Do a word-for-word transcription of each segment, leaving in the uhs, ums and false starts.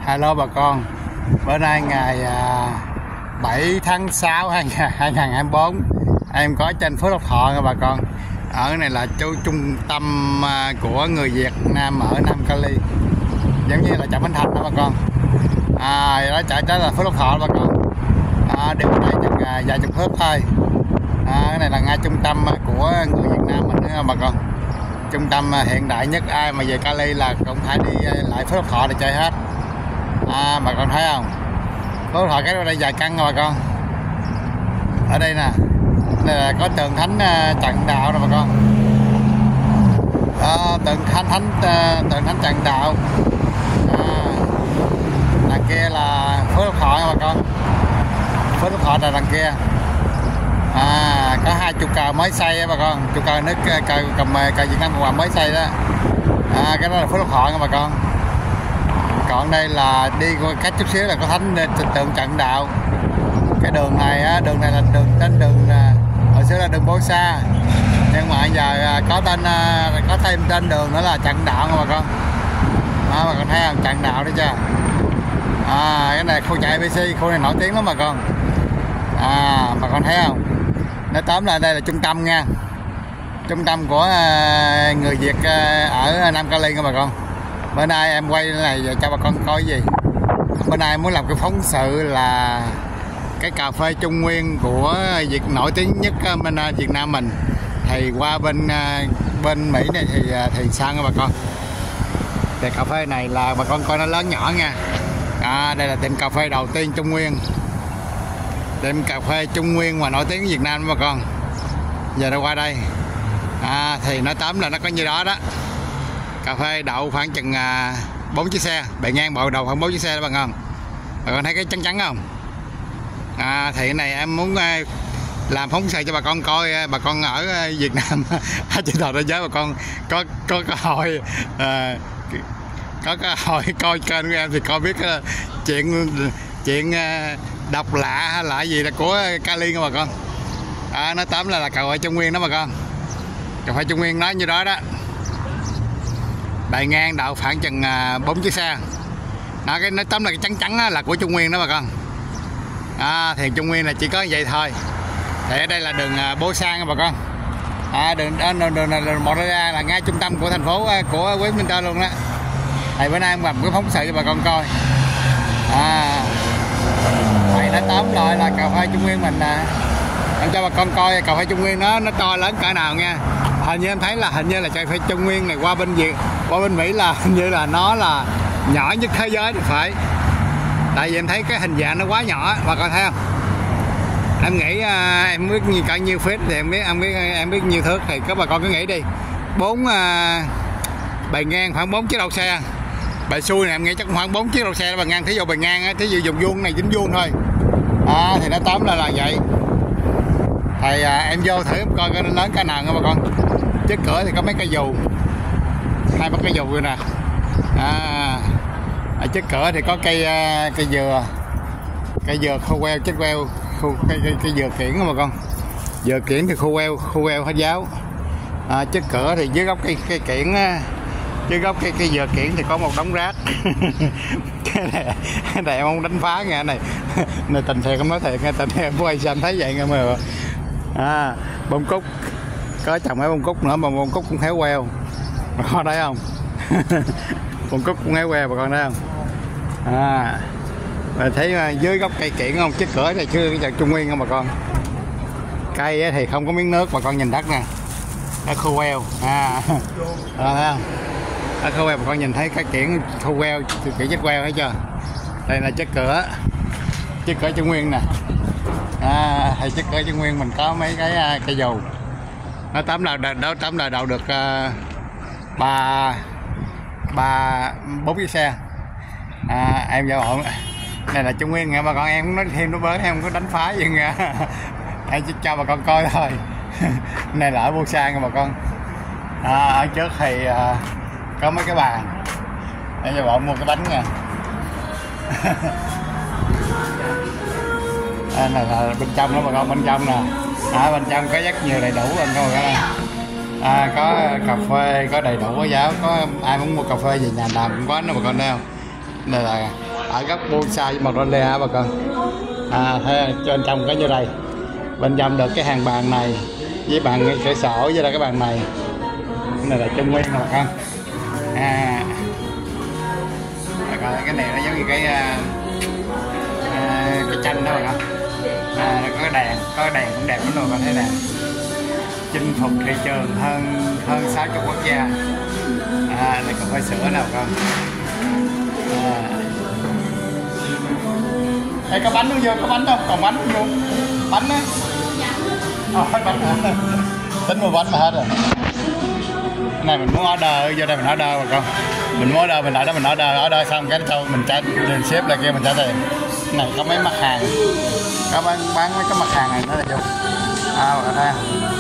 Alo bà con, bữa nay ngày bảy tháng sáu hai nghìn hai mươi tư em có trên Phước Lộc Thọ nha bà con. Ở này là chỗ trung tâm của người Việt Nam ở Nam Cali, giống như là chợ Bến Thành đó bà con. À, đó chạy tới là Phước Lộc Thọ đó bà con. À, đi đây chừng vài chục phút thôi. À, cái này là ngay trung tâm của người Việt Nam mình nữa bà con. Trung tâm hiện đại nhất, ai mà về Cali là cũng phải đi lại Phước Lộc Thọ để chơi hết. À, bà con thấy không? Phước Lộc Thọ cái đây vài căn rồi bà con. Ở đây nè, đây là có tượng thánh Trần Đạo đó bà con. À, tượng thánh thánh tượng thánh Trần Đạo. À, đằng kia là Phước Lộc Thọ nha bà con. Phước Lộc Thọ là đằng kia. À, có hai chục cờ mới xây bà con, chục cờ nước cờ cầm cờ Việt Nam Cộng Hòa mới xây đó. À, cái đó là Phước Lộc Thọ nha bà con. Còn đây là đi qua cách chút xíu là có thánh tượng Trần Đạo. Cái đường này á, đường này là đường tên đường hồi xưa là đường Bô Sa, nhưng mà giờ có tên có thêm tên đường nữa là Trần Đạo nha bà con. À, bà con thấy không, Trần Đạo đấy chưa? À, cái này khu chạy a bê xê, khu này nổi tiếng lắm bà con. À, bà con thấy không? Nói tóm lại đây là trung tâm nha, trung tâm của người Việt ở Nam Cali nha bà con. Bữa nay em quay cái này cho bà con coi gì. Bữa nay em muốn làm cái phóng sự là cái cà phê Trung Nguyên của Việt nổi tiếng nhất bên Việt Nam mình, thì qua bên bên Mỹ này thì thì sao nha bà con. Thì cà phê này là bà con coi nó lớn nhỏ nha. À, đây là tiệm cà phê đầu tiên Trung Nguyên, tiệm cà phê Trung Nguyên mà nổi tiếng Việt Nam đó bà con. Giờ nó qua đây. À, thì nói tóm là nó có như đó đó. Cà phê đậu khoảng chừng bốn chiếc xe, bề ngang bộ đầu khoảng bốn chiếc xe đó bà con. Bà con thấy cái trắng trắng không? À, thì cái này em muốn làm phóng sự cho bà con coi, bà con ở Việt Nam trên toàn thế giới bà con có có cơ hội à, có cơ hội coi kênh của em thì coi biết uh, chuyện chuyện uh, độc lạ hay là gì là của Cali nha bà con. À, nói tóm là là cà phê Trung Nguyên đó bà con. Cà phê Trung Nguyên nói như đó đó. Bề ngang đậu khoảng chừng bốn uh, chiếc xe. Đó, cái nói tóm là cái trắng trắng là của Trung Nguyên đó bà con. À, thì Trung Nguyên là chỉ có vậy thôi. Thì ở đây là đường uh, Bô Sa nha bà con. À, đường đường đường này là một ra là ngay trung tâm của thành phố uh, của Westminster luôn đó. Thì bữa nay em làm cái phóng sự cho bà con coi. À, thì nó tóm lại là cà phê Trung Nguyên mình nè. Em cho bà con coi cà phê Trung Nguyên nó nó to lớn cỡ nào nha. Hình như em thấy là hình như là cà phê Trung Nguyên này qua bên Việt, qua bên Mỹ là hình như là nó là nhỏ nhất thế giới thì phải. Tại vì em thấy cái hình dạng nó quá nhỏ, bà con thấy không? Em nghĩ uh, em biết như cả nhiêu feet thì em biết em biết em biết nhiêu thước thì các bà con cứ nghĩ đi. Bốn uh, bề ngang khoảng bốn chiếc đầu xe. Bề xuôi này em nghĩ chắc khoảng bốn chiếc đầu xe đó bà ngang, thí dụ bề ngang á, thí dụ dùng vuông này dính vuông thôi. À, thì nó tóm là là vậy. Thì à, em vô thử em coi coi nó lớn cái nào nha bà con. Trước cửa thì có mấy cây dù, hai ba cây dù rồi nè. À, ở trước cửa thì có cây cây dừa, cây dừa khô queo, chết queo, khu, cây, cây, cây dừa kiển nha bà con. Dừa kiển thì khô queo, khô queo hết giáo. À, trước cửa thì dưới gốc cây cây kiển, dưới gốc cây cây dừa kiển thì có một đống rác. Cái này, cái này em không đánh phá nghe này. Này tình thiệt không nói thiệt nghe, tình em quay xanh thấy vậy nghe mà. À, bông cúc có trồng mấy bông cúc nữa mà bông cúc cũng héo queo, bà con thấy không? Bông cúc cũng héo queo bà con thấy không? À, bà thấy dưới gốc cây kiển không, trước cửa này chưa cái Trung Nguyên không bà con. Cây thì không có miếng nước, bà con nhìn đất nè, nó khô queo. À, à thấy không? Nó khô queo, bà con nhìn thấy cái kiển khô queo, kiển chết queo thấy chưa? Đây là trước cửa, trước cửa Trung Nguyên nè. À, thì trước cửa Trung Nguyên mình có mấy cái cây dù. Nó tóm là đó tóm là đậu được uh, ba ba bốn chiếc xe. À, em vào ổn. Này là Trung Nguyên nha bà con, em cũng nói thêm nó bới, em không có đánh phá gì nha. Em chỉ cho bà con coi thôi. Này là ở Bô Sa nha bà con. À, ở trước thì uh, có mấy cái bàn. Em cho bọn mua cái bánh nha. À, này là bên trong đó bà con, bên trong nè. À, bên trong có rất nhiều đầy đủ anh coi cả đây. À, có cà phê, có đầy đủ có giáo, có ai muốn mua cà phê gì nhà làm cũng có nữa bà con thấy không? Đây là ở góc bonsai với Magnolia bà con. À, thế trên trong cái như đây, bên trong được cái hàng bàn này với bàn cửa sổ với là cái bàn này, cái này là Trung Nguyên nè bà con. À, bà con cái này nó giống như cái à, cái tranh đó bà con. À, có cái đèn, có cái đèn cũng đẹp lắm luôn, con thấy nè, chinh phục thị trường hơn hơn sáu mươi quốc gia. À, này còn phải sữa nào con. À. Ê, có bánh không vô, có bánh không, còn bánh không vô, bánh á. Ờ, bánh hả? Tính mua bánh mà hết rồi. Cái này mình muốn order vô đây mình order bà con. Mình muốn order mình lại đó mình order, order xong cái sau mình trả tiền ship lại kia mình trả tiền. Cái này có mấy mặt hàng, có bán, bán mấy cái mặt hàng này nữa là vô. À, bà con thấy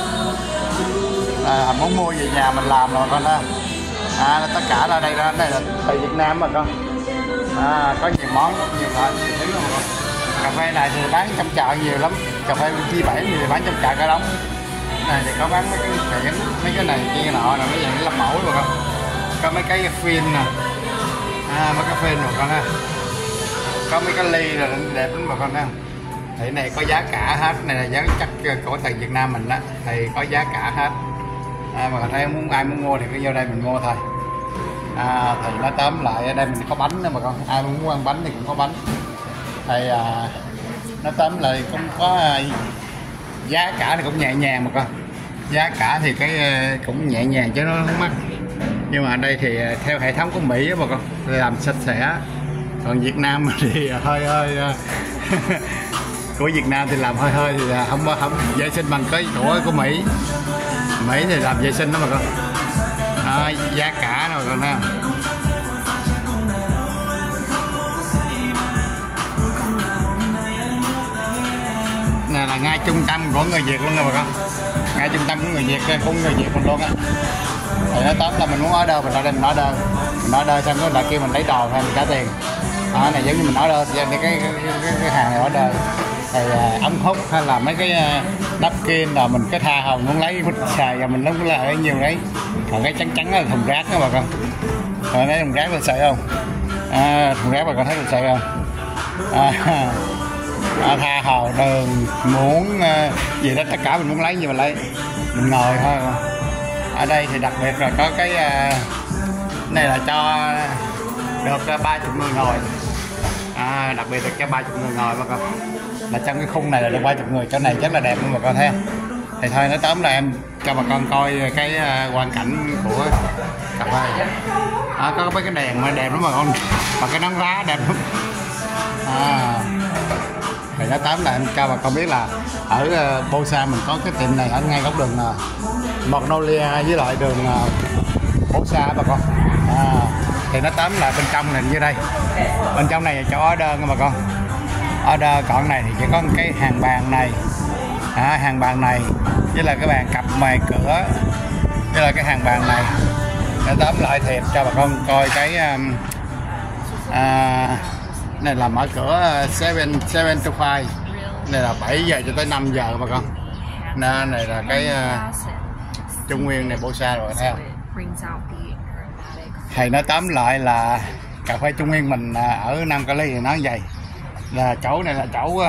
à, muốn mua về nhà mình làm rồi con đó. À, tất cả là đây ra đây là từ Việt Nam mà con. À, có nhiều món, nhiều loại, nhiều thứ luôn con. Cà phê này thì bán trong chợ nhiều lắm, cà phê G bảy thì bán trong chợ cả đống. Này thì có bán mấy cái tiệm, mấy cái này kia nọ, là mấy dạng làm mẫu rồi con. Có mấy cái phim nè, à, mấy cái phim rồi con ha. Có mấy cái ly là đẹp lắm bà con ha. Thì này có giá cả hết, này là giá chắc của thằng Việt Nam mình á, thì có giá cả hết. À, mà thấy muốn ai muốn mua thì cứ vô đây mình mua thôi. À, thì nó tóm lại ở đây mình có bánh nữa mà con, ai muốn ăn bánh thì cũng có bánh. Thì à, nó tóm lại cũng có à, giá cả thì cũng nhẹ nhàng mà con, giá cả thì cái cũng nhẹ nhàng chứ nó không mắc. Nhưng mà ở đây thì theo hệ thống của Mỹ mà con, làm sạch sẽ. Còn Việt Nam thì hơi hơi của Việt Nam thì làm hơi hơi thì không không vệ sinh bằng cái của của Mỹ. Mỹ thì làm vệ sinh đó mà con. À, giá cả rồi con ha. Này là ngay trung tâm của người Việt luôn nè bà con, ngay trung tâm của người Việt, của người Việt mình luôn á. Thì nó tóm là mình muốn order mình ở đây mình order, mình order xong cái là kêu mình lấy đồ hay mình trả tiền. Đó, này giống như mình order cái cái, cái, cái, cái hàng này order thì uh, ống hút hay là mấy cái uh, napkin rồi mình cái tha hồng muốn lấy xài và mình lúc là ở nhiều đấy. Còn cái trắng trắng là thùng rác đó bà con. Rồi thấy thùng rác là sợi không? À, thùng rác bà con thấy là sợi không? À, à, tha hồ đường muốn uh, gì đó tất cả mình muốn lấy gì mình lấy, mình ngồi thôi. Ở đây thì đặc biệt là có cái uh, này là cho được ba chục người ngồi. À, đặc biệt là cho ba chục người ngồi bà con. Là trong cái khung này là được ba chục người, chỗ này rất là đẹp luôn bà con thấy. Thì thôi nói tóm là em cho bà con coi cái uh, hoàn cảnh của cà phê. À, có mấy cái đèn mà đẹp lắm bà con, và cái nón lá đẹp lắm. À, thì nó tóm là em cho bà con biết là ở uh, Bosa mình có cái tiệm này ở ngay góc đường uh, Magnolia với lại đường uh, Bosa bà con. À, thì nó tóm là bên trong này như đây, bên trong này cho order nha bà con. Order còn này thì chỉ có cái hàng bàn này, à, hàng bàn này với là cái bàn cặp mài cửa với là cái hàng bàn này. Để tóm lại thiệp cho bà con coi cái um, à, này là mở cửa seven seven to five, này là bảy giờ cho tới năm giờ bà con. Nên này là cái uh, Trung Nguyên này Bosa rồi theo. Thì nó tóm lại là cà phê Trung Nguyên mình ở Nam Cali thì nói vậy là chỗ này là chỗ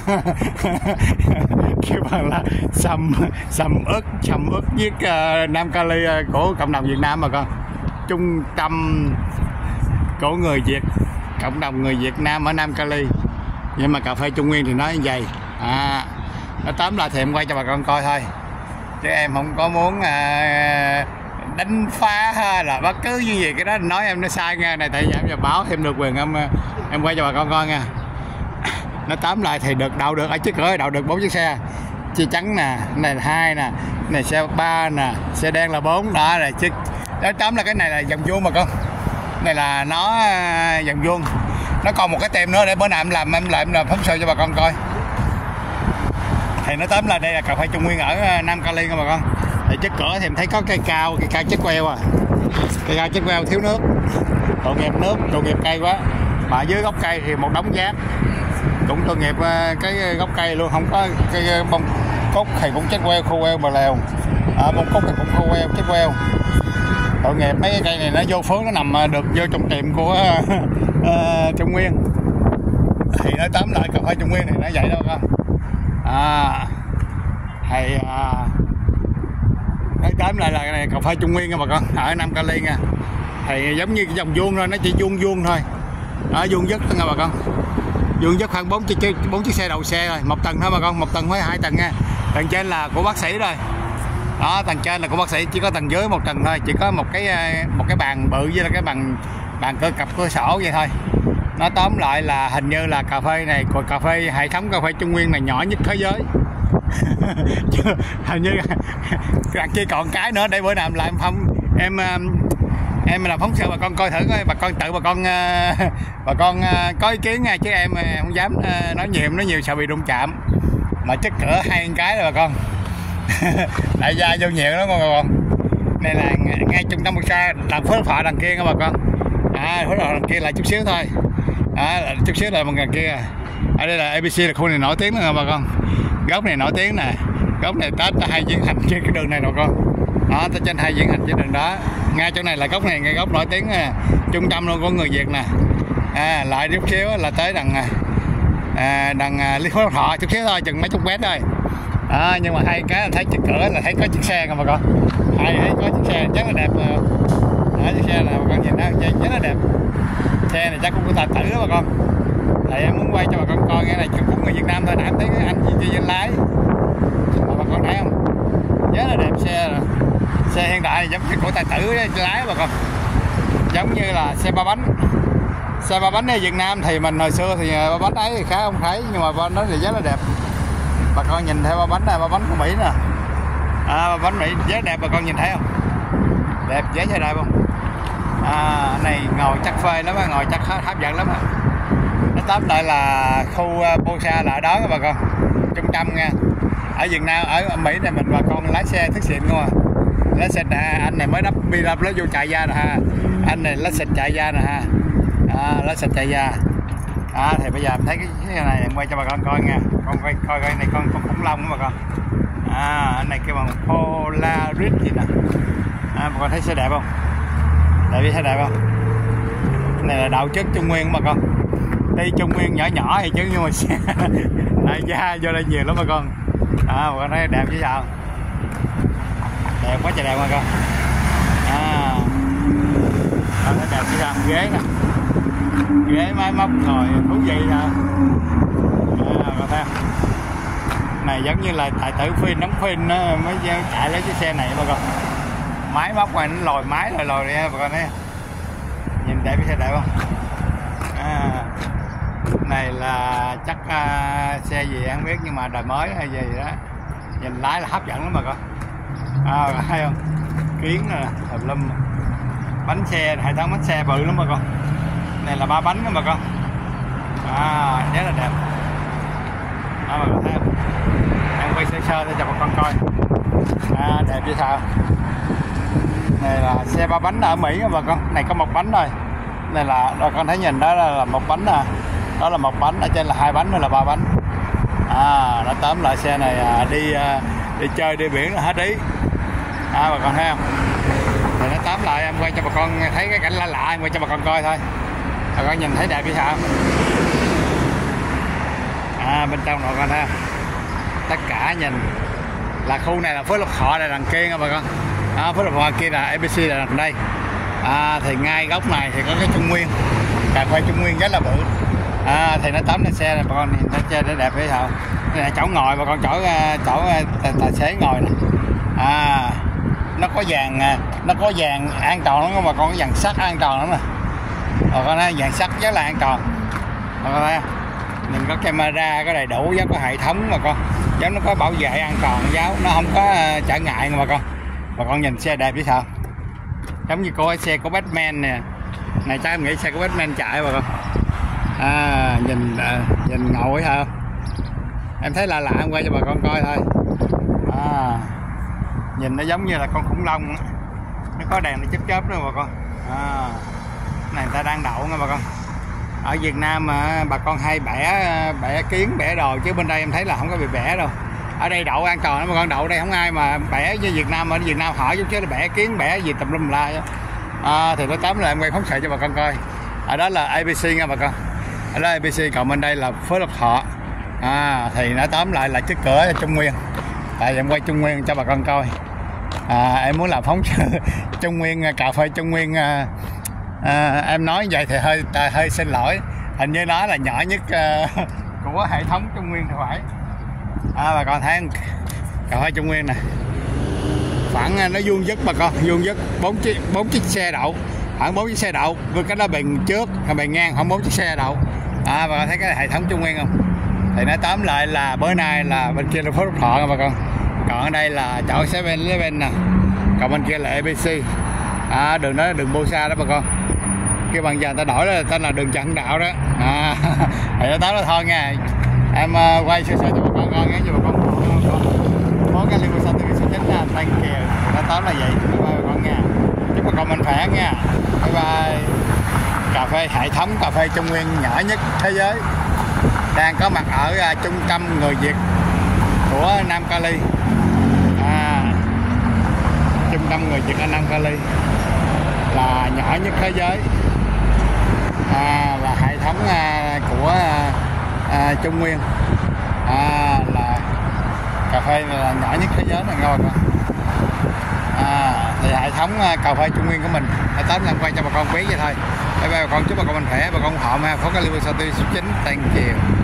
kêu bằng là sầm sầm ớt sầm ớt với uh, Nam Cali của cộng đồng Việt Nam mà con, trung tâm của người Việt, cộng đồng người Việt Nam ở Nam Cali. Nhưng mà cà phê Trung Nguyên thì nói như vậy. À, nó tóm lại thì em quay cho bà con coi thôi, chứ em không có muốn uh, đánh phá hay là bất cứ như gì cái đó nói em nó sai nha. Này tại vì em giờ báo thêm được quyền em em quay cho bà con coi nha. Nó tóm lại thì được đậu được ở trước cửa đậu được bốn chiếc xe chi trắng nè, này là hai nè, này xe ba nè, xe đen là bốn đó là chiếc. Đó tóm là cái này là vòng vuông mà con, này là nó vòng vuông. Nó còn một cái tem nữa để bữa nào em làm em lại em làm phóng sự cho bà con coi. Thì nó tóm là đây là cà phê Trung Nguyên ở Nam Cali nha bà con. Thì trước cửa thì em thấy có cây cao, cây cao chết queo à, cây cao chết queo thiếu nước, tội nghiệp nước, tội nghiệp cây quá. Mà dưới gốc cây thì một đống rác, cũng tội nghiệp cái gốc cây luôn, không có cây bông cúc thì cũng chết queo khô queo mà lèo, à, bông cúc thì cũng khô queo chết queo. tội nghiệp mấy cái cây này nó vô phước, nó nằm được vô trong tiệm của uh, Trung Nguyên. Thì nói tóm lại cà phê Trung Nguyên thì nó vậy đâu con. À, thì à, nói tóm lại là cái này cà phê Trung Nguyên nha bà con, ở Nam Cali nha. Thì giống như cái dòng vuông thôi, nó chỉ vuông vuông thôi, ở vuông dứt thôi nha bà con, vuông dứt khoảng bốn chiếc bốn chiếc xe đầu xe rồi, một tầng thôi bà con, một tầng với hai tầng nha. Tầng trên là của bác sĩ rồi, đó tầng trên là của bác sĩ, chỉ có tầng dưới một tầng thôi, chỉ có một cái một cái bàn bự với là cái bàn bàn cơ cặp cửa sổ vậy thôi. Nó tóm lại là hình như là cà phê này của cà phê hệ thống cà phê Trung Nguyên này nhỏ nhất thế giới. Hình như đằng kia còn cái nữa, để bữa nào làm lại em phong em em làm phóng sự bà con coi thử coi, bà con tự bà con bà con có ý kiến nha, chứ em không dám nói nhiều, nói nhiều sợ bị đụng chạm. Mà chắc cỡ hai cái rồi bà con. Đại gia vô nhiều lắm bà con. Này là ngay trung tâm xa làm phước phạ đằng kia nha bà con. À, phước phạ đằng kia là chút xíu thôi. À, chút xíu là một ngàn kia. Ở đây là a bê xê, là khu này nổi tiếng nè bà con. Góc này nổi tiếng nè, góc này Tết ta hay diễn hành trên cái đường này nè con. Đó, tới trên hay diễn hành trên đường đó. Ngay chỗ này là góc này, ngay góc nổi tiếng nè, trung tâm luôn của người Việt nè. À, lại chút xíu là tới đằng à, đằng Lý Phước Thọ chút xíu thôi, chừng mấy chục mét thôi. À, nhưng mà hai cái là thấy chiếc cửa là thấy có chiếc xe nè bà con. Hai thấy có chiếc xe rất là đẹp. Đó, chiếc xe này bà con nhìn đó, rất là đẹp. Xe này chắc cũng của tài tử đó bà con. Thì em muốn quay cho bà con coi cái này cũng người Việt Nam thôi, nãy em thấy cái anh gì trên lái mà bà con thấy không, rất là đẹp. Xe rồi. Xe hiện đại giống như của tài tử lái bà con, giống như là xe ba bánh. Xe ba bánh ở Việt Nam thì mình hồi xưa thì ba bánh ấy thì khá không thấy, nhưng mà bên đó thì rất là đẹp. Bà con nhìn thấy ba bánh này, ba bánh của Mỹ nè. À, ba bánh Mỹ rất đẹp, bà con nhìn thấy không, đẹp rất là đẹp không. À, này ngồi chắc phê lắm, ngồi chắc hấp dẫn lắm. Nó tóm lại là khu Bosa là ở đó các bà con, trung tâm nha. Ở Việt Nam, ở Mỹ này mình bà con lái xe thức xịn không à. Lái xe nè, anh này mới đắp bi đắp nó vô chạy ra nè ha. Anh này lái xịt chạy ra nè ha. À, lái xịt chạy ra. À, thì bây giờ em thấy cái, cái này em quay cho bà con coi nha. Con coi coi cái này con con khủng long đó bà con. À, anh này kêu bằng Polaris gì nè. À, bà con thấy xe đẹp không? Đẹp biết xe đẹp không? Cái này là đạo chất Trung Nguyên bà con. Đi Trung Nguyên nhỏ nhỏ thì chứ, nhưng mà xe đại gia vô đây nhiều lắm bà con. À, bà con thấy đẹp chứ sao? Đẹp quá trời đẹp bà con. À, con thấy đẹp chứ sao? Ghế nè, ghế máy móc ngồi thú vị nè. À, con thấy không? Này giống như là tài tử phim đóng phim nó mới chạy lấy cái xe này bà con. Máy móc này nó lòi máy lòi lòi đi bà con thấy. Nhìn đẹp cái xe đẹp không? À, này là chắc uh, xe gì em không biết, nhưng mà đời mới hay gì đó, nhìn lái là hấp dẫn lắm bà con. À, thấy không, kiến nè, tùm lum, bánh xe, hệ thống bánh xe bự lắm bà con. Này là ba bánh đó bà con. À, rất là đẹp. Đó bà con thấy không, em quay sơ sơ để cho bà con coi. À, đẹp chứ sao. Này là xe ba bánh ở Mỹ bà con, này có một bánh thôi. Này là bà con thấy nhìn đó là, là một bánh nè, đó là một bánh, ở trên là hai bánh, nữa là ba bánh. À, nó tóm lại xe này à, đi à, đi chơi đi biển là hết ý. À, bà con thấy không, thì nó tóm lại em quay cho bà con thấy cái cảnh lạ lạ, em quay cho bà con coi thôi. Bà con nhìn thấy đẹp như sao. À, bên trong bà con thấy không, tất cả nhìn là khu này là Phước Lộc Thọ là đằng kia nha bà con. À, Phước Lộc Thọ kia là a bê xê là đằng đây. À, thì ngay góc này thì có cái Trung Nguyên, cà phê Trung Nguyên rất là bự. À, thì nó tóm lên xe này bà con, nhìn thấy xe nó đẹp hay sao. Cái này chỗ ngồi bà con, chỗ chỗ tài xế ngồi nè. À, nó có dàn nó có dàn an toàn lắm bà con, có dàn sắt an toàn lắm nè. Bà con thấy dàn sắt rất là an toàn. Bà con thấy không? Mình có camera, có đầy đủ, có hệ thống bà con, giống nó có bảo vệ an toàn giáo, nó không có trở ngại nha bà con. Bà con nhìn xe đẹp chứ sao. Giống như cô xe của Batman nè. Này chắc em nghĩ xe của Batman chạy bà con. À, nhìn à, nhìn ngầu ấy hả? Em thấy lạ lạ em quay cho bà con coi thôi. À, nhìn nó giống như là con khủng long. Nó có đèn nó chớp chớp nữa bà con. À, này người ta đang đậu nha bà con. Ở Việt Nam mà bà con hay bẻ bẻ kiến bẻ đồ, chứ bên đây em thấy là không có bị bẻ đâu. ở đây đậu an toàn lắm bà con, đậu đây không ai mà bẻ như Việt Nam. Ở Việt Nam hỏi chút chứ là bẻ kiến bẻ gì tùm lum la à, thì nó tóm lại em quay phóng sự cho bà con coi. Ở đó là a bê xê nha bà con, ở đó a bê xê, còn bên đây là Phước Lộc Thọ à, thì nó tóm lại là trước cửa là Trung Nguyên. Tại em quay Trung Nguyên cho bà con coi à, em muốn làm phóng sự Trung Nguyên, cà phê Trung Nguyên à, à, em nói vậy thì hơi hơi xin lỗi, hình như nó là nhỏ nhất uh, của hệ thống Trung Nguyên thì phải à, bà con thấy cà phê Trung Nguyên nè, khoảng nó vuông vức bà con, vuông vức bốn chiếc bốn chiếc xe đậu, khoảng bốn chiếc xe đậu với cái đó bề trước bề ngang khoảng bốn chiếc xe đậu à, bà con thấy cái hệ thống Trung Nguyên không? Thì nó tóm lại là bữa nay là bên kia là Phước Lộc Thọ nha bà con, còn ở đây là chỗ seven eleven nè, còn bên kia là a bê xê à, đường đó là đường Bosa đó bà con, cái bằng giờ người ta đổi đó tên là đường Trần Đạo đó à, thì nó tới đó thôi nha. Em uh, quay sơ sơ cho bà con coi nghe, cho bà con có cái liên quan sao từ số chín là tăng kìa, nó tóm là vậy. Bye bye bà con nha, chúc bà con mình khỏe nha, bye bye. Cà phê hệ thống cà phê Trung Nguyên nhỏ nhất thế giới đang có mặt ở uh, trung tâm người Việt của Nam Cali à, trung tâm người Việt ở Nam Cali là nhỏ nhất thế giới à, là hệ thống à, của à, Trung Nguyên à, là cà phê này là nhỏ nhất thế giới này ngon à, thì hệ thống à, cà phê Trung Nguyên của mình để tóm làm quay cho bà con biết vậy thôi. Bye bye bà con, chúc bà con mình khỏe, bà con ủng hộ ha, có cái lưu số chín, thank you.